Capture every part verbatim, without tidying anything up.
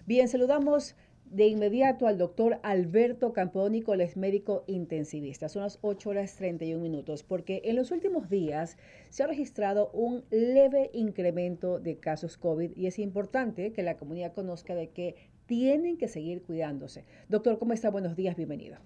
Bien, saludamos de inmediato al doctor Alberto Campónico, él es médico intensivista. Son las ocho horas treinta y un minutos, porque en los últimos días se ha registrado un leve incremento de casos COVID y es importante que la comunidad conozca de que tienen que seguir cuidándose. Doctor, ¿cómo está? Buenos días, bienvenido.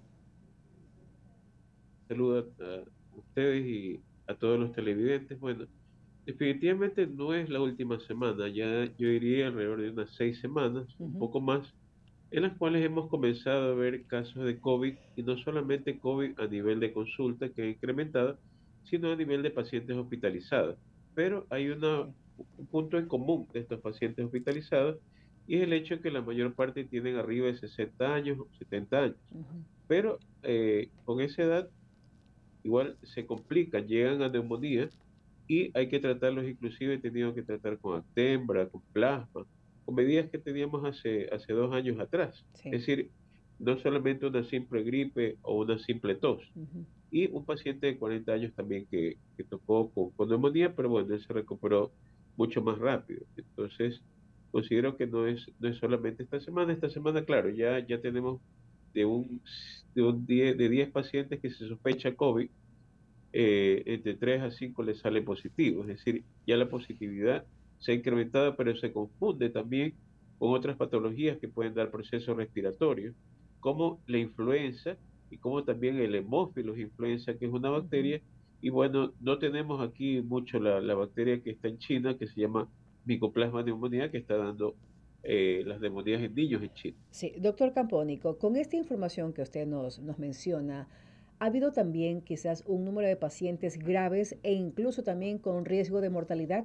Saludos a ustedes y a todos los televidentes. Bueno, definitivamente no es la última semana, ya yo diría alrededor de unas seis semanas, un Ujú. poco más, en las cuales hemos comenzado a ver casos de COVID y no solamente COVID a nivel de consulta que ha incrementado, sino a nivel de pacientes hospitalizados. Pero hay una, Sí. un punto en común de estos pacientes hospitalizados y es el hecho de que la mayor parte tienen arriba de sesenta años o setenta años. Ujú. Pero eh, con esa edad igual se complican, llegan a neumonía y hay que tratarlos, inclusive he tenido que tratar con Actembra, con plasma, con medidas que teníamos hace, hace dos años atrás. Sí. Es decir, no solamente una simple gripe o una simple tos. Ujú. Y un paciente de cuarenta años también que, que tocó con, con neumonía, pero bueno, él se recuperó mucho más rápido. Entonces, considero que no es, no es solamente esta semana. Esta semana, claro, ya, ya tenemos de un, de un diez de diez pacientes que se sospecha COVID, eh, entre tres a cinco le sale positivo. Es decir, ya la positividad se ha incrementado, pero se confunde también con otras patologías que pueden dar procesos respiratorios, como la influenza y como también el hemófilos influenza, que es una Ujú. bacteria. Y bueno, no tenemos aquí mucho la, la bacteria que está en China, que se llama Mycoplasma pneumoniae, que está dando eh, las neumonías en niños en China. Sí, doctor Campónico, con esta información que usted nos, nos menciona, ¿ha habido también quizás un número de pacientes graves e incluso también con riesgo de mortalidad?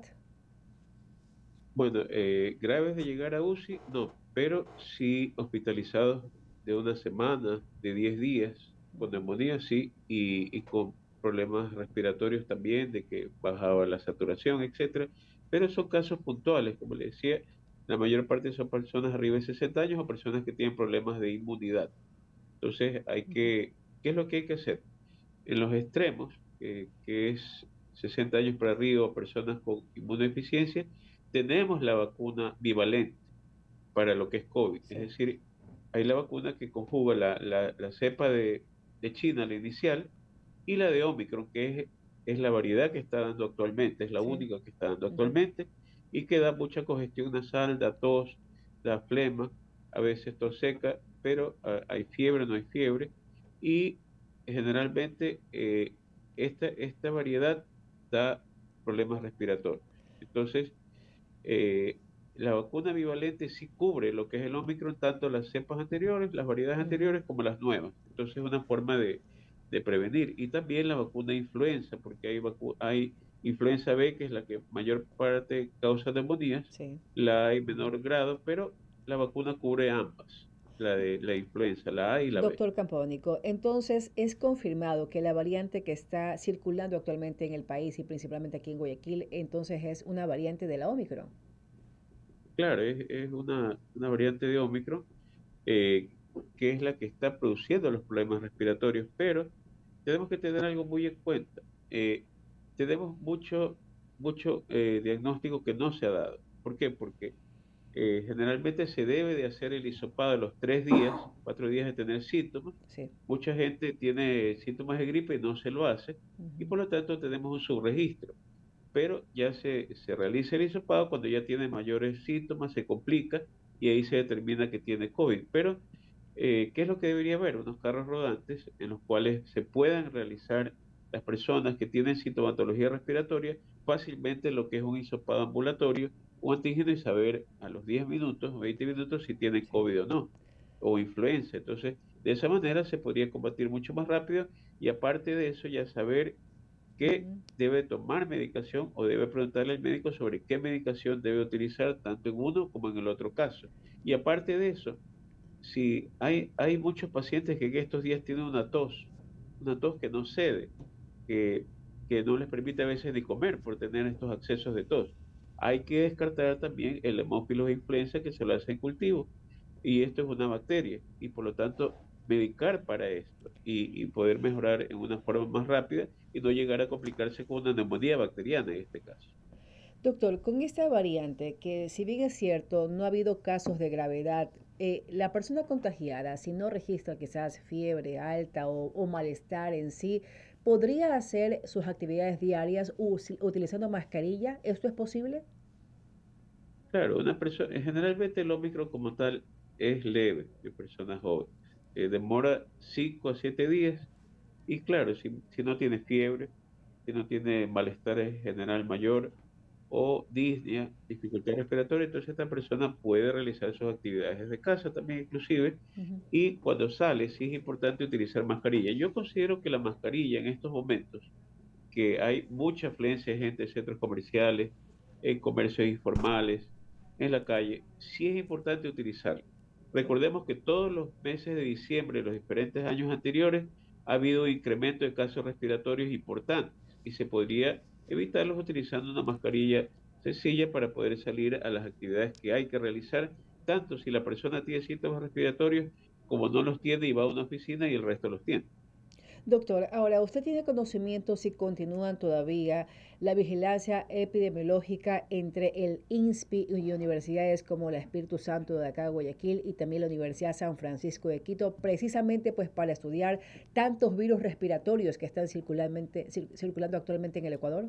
Bueno, eh, graves de llegar a U C I, no, pero sí hospitalizados de una semana, de diez días, con neumonía, sí, y, y con problemas respiratorios también, de que bajaba la saturación, etcétera. Pero son casos puntuales, como le decía, la mayor parte son personas arriba de sesenta años o personas que tienen problemas de inmunidad. Entonces, hay Ujú. que, ¿qué es lo que hay que hacer? En los extremos, eh, que es sesenta años para arriba o personas con inmunodeficiencia, tenemos la vacuna bivalente para lo que es COVID. Es Sí. decir, hay la vacuna que conjuga la, la, la cepa de, de China, la inicial, y la de Omicron, que es, es la variedad que está dando actualmente, es la Sí. única que está dando Ujú. actualmente, y que da mucha congestión nasal, da tos, da flema, a veces tos seca, pero ah, hay fiebre, no hay fiebre, y generalmente eh, esta, esta variedad da problemas respiratorios. Entonces, eh, la vacuna bivalente sí cubre lo que es el Omicron, tanto las cepas anteriores, las variedades Ujú. anteriores, como las nuevas. Entonces, es una forma de, de prevenir. Y también la vacuna de influenza, porque hay, vacu- hay influenza B, que es la que mayor parte causa neumonías, Sí. la hay menor grado, pero la vacuna cubre ambas, la de la influenza, la A y la B. Doctor Campónico, entonces es confirmado que la variante que está circulando actualmente en el país y principalmente aquí en Guayaquil, entonces es una variante de la Omicron. Claro, es, es una, una variante de Omicron, eh, que es la que está produciendo los problemas respiratorios, pero tenemos que tener algo muy en cuenta. Eh, tenemos mucho, mucho eh, diagnóstico que no se ha dado. ¿Por qué? Porque eh, generalmente se debe de hacer el hisopado a los tres días, cuatro días de tener síntomas. Sí. Mucha gente tiene síntomas de gripe y no se lo hace, y Ujú. por lo tanto tenemos un subregistro, pero ya se, se realiza el hisopado cuando ya tiene mayores síntomas, se complica y ahí se determina que tiene COVID. Pero, eh, ¿qué es lo que debería haber? Unos carros rodantes en los cuales se puedan realizar las personas que tienen sintomatología respiratoria fácilmente lo que es un hisopado ambulatorio, un antígeno y saber a los diez minutos o veinte minutos si tienen Sí. COVID o no, o influenza. Entonces, de esa manera se podría combatir mucho más rápido y aparte de eso ya saber que Ujú. debe tomar medicación o debe preguntarle al médico sobre qué medicación debe utilizar tanto en uno como en el otro caso. Y aparte de eso, si hay, hay muchos pacientes que en estos días tienen una tos, una tos que no cede, que, que no les permite a veces ni comer por tener estos accesos de tos. Hay que descartar también el hemófilos influenza que se lo hace en cultivo y esto es una bacteria y por lo tanto medicar para esto y, y poder mejorar en una forma más rápida y no llegar a complicarse con una neumonía bacteriana en este caso. Doctor, con esta variante, que si bien es cierto, no ha habido casos de gravedad, eh, la persona contagiada, si no registra quizás fiebre alta o, o malestar en sí, ¿podría hacer sus actividades diarias usi- utilizando mascarilla? ¿Esto es posible? Claro, una persona, generalmente el Omicron como tal es leve en personas jóvenes. Eh, demora cinco a siete días y claro, si, si no tiene fiebre, si no tiene malestar en general mayor o disnea, dificultad respiratoria, entonces esta persona puede realizar sus actividades desde casa también inclusive. Ujú. Y cuando sale, sí es importante utilizar mascarilla. Yo considero que la mascarilla en estos momentos, que hay mucha afluencia de gente en centros comerciales, en comercios informales, en la calle, sí es importante utilizarla. Recordemos que todos los meses de diciembre de los diferentes años anteriores ha habido un incremento de casos respiratorios importantes y se podría evitarlos utilizando una mascarilla sencilla para poder salir a las actividades que hay que realizar, tanto si la persona tiene síntomas respiratorios como no los tiene y va a una oficina y el resto los tiene. Doctor, ahora, ¿usted tiene conocimiento si continúan todavía la vigilancia epidemiológica entre el INSPI y universidades como la Espíritu Santo de acá de Guayaquil y también la Universidad San Francisco de Quito, precisamente pues para estudiar tantos virus respiratorios que están circularmente- cir- circulando actualmente en el Ecuador?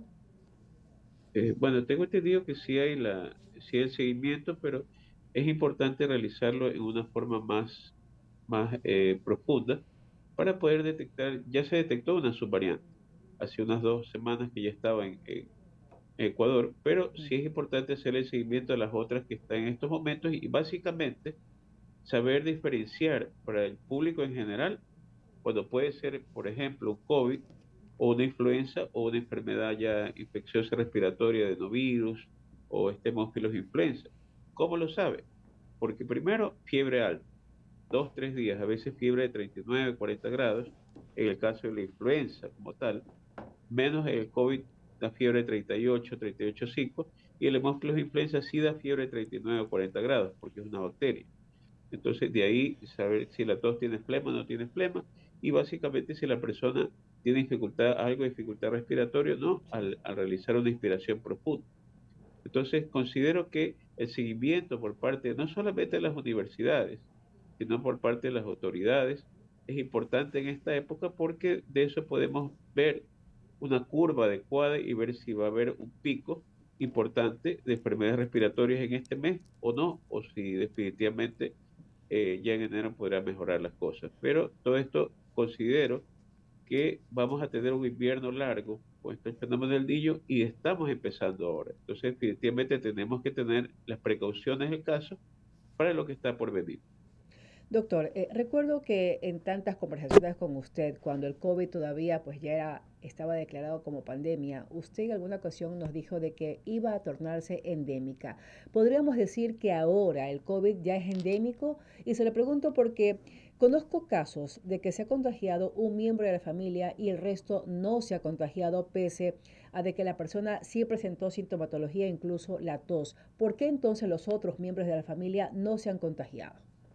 Eh, bueno, tengo entendido que sí hay la, sí hay el seguimiento, pero es importante realizarlo en una forma más, más eh, profunda para poder detectar, ya se detectó una subvariante hace unas dos semanas que ya estaba en, en Ecuador, pero Mm. sí es importante hacer el seguimiento de las otras que están en estos momentos y básicamente saber diferenciar para el público en general cuando puede ser, por ejemplo, un COVID o una influenza o una enfermedad ya infecciosa respiratoria de novirus o este Hemófilos influenza. ¿Cómo lo sabe? Porque primero, fiebre alta, dos, tres días, a veces fiebre de treinta y nueve, cuarenta grados, en el caso de la influenza como tal, menos el COVID da fiebre de treinta y ocho, treinta y ocho punto cinco, y el Hemófilos influenza sí da fiebre de treinta y nueve o cuarenta grados, porque es una bacteria. Entonces, de ahí saber si la tos tiene flema o no tiene flema, y básicamente si la persona tiene dificultad, algo de dificultad respiratoria o no, Sí. al, al realizar una inspiración profunda. Entonces, considero que el seguimiento por parte no solamente de las universidades, sino por parte de las autoridades, es importante en esta época porque de eso podemos ver una curva adecuada y ver si va a haber un pico importante de enfermedades respiratorias en este mes o no, o si definitivamente eh, ya en enero podrá mejorar las cosas. Pero todo esto considero que vamos a tener un invierno largo con este fenómeno del niño y estamos empezando ahora. Entonces, definitivamente tenemos que tener las precauciones del caso para lo que está por venir. Doctor, eh, recuerdo que en tantas conversaciones con usted, cuando el COVID todavía pues ya era, estaba declarado como pandemia, usted en alguna ocasión nos dijo de que iba a tornarse endémica. ¿Podríamos decir que ahora el COVID ya es endémico? Y se lo pregunto porque conozco casos de que se ha contagiado un miembro de la familia y el resto no se ha contagiado pese a de que la persona sí presentó sintomatología, incluso la tos. ¿Por qué entonces los otros miembros de la familia no se han contagiado?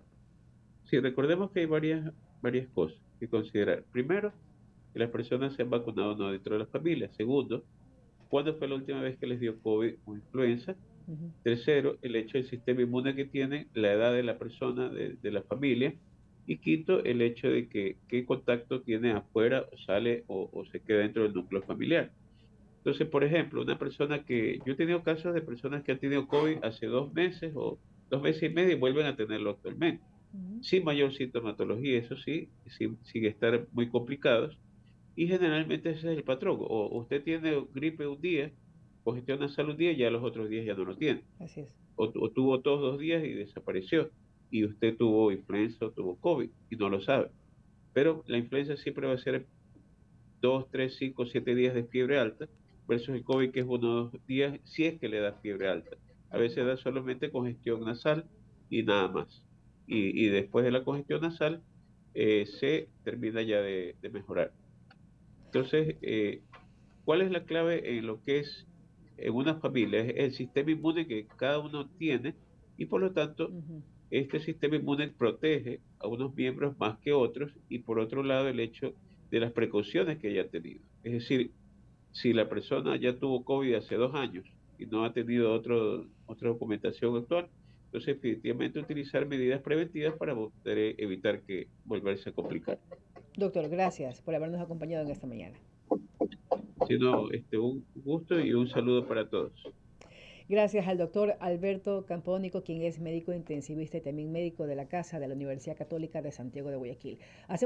Sí, recordemos que hay varias, varias cosas que considerar. Primero, que las personas se han vacunado no dentro de la familia. Segundo, ¿cuándo fue la última vez que les dio COVID o influenza? Ujú. Tercero, el hecho del sistema inmune que tiene, la edad de la persona, de, de la familia. Y quinto, el hecho de que qué contacto tiene afuera, o sale o, o se queda dentro del núcleo familiar. Entonces, por ejemplo, una persona que, yo he tenido casos de personas que han tenido COVID hace dos meses o dos meses y medio y vuelven a tenerlo actualmente. Ujú. Sin mayor sintomatología, eso sí, sin, sin estar muy complicados. Y generalmente ese es el patrón. O usted tiene gripe un día, congestión nasal un día y ya los otros días ya no lo tiene. Así es. O, o tuvo tos dos días y desapareció. Y usted tuvo influenza o tuvo COVID y no lo sabe. Pero la influenza siempre va a ser dos, tres, cinco, siete días de fiebre alta versus el COVID que es uno o dos días si es que le da fiebre alta. A veces da solamente congestión nasal y nada más. Y, y después de la congestión nasal eh, se termina ya de, de mejorar. Entonces, eh, ¿cuál es la clave en lo que es en una familia? Es el sistema inmune que cada uno tiene y por lo tanto Ujú. este sistema inmune protege a unos miembros más que otros y por otro lado el hecho de las precauciones que haya tenido. Es decir, si la persona ya tuvo COVID hace dos años y no ha tenido otro, otra documentación actual. Entonces, definitivamente utilizar medidas preventivas para poder eh, evitar que volverse a complicar. Doctor, gracias por habernos acompañado en esta mañana. Sino, este, un gusto y un saludo para todos. Gracias al doctor Alberto Campónico, quien es médico intensivista y también médico de la Casa de la Universidad Católica de Santiago de Guayaquil. Hace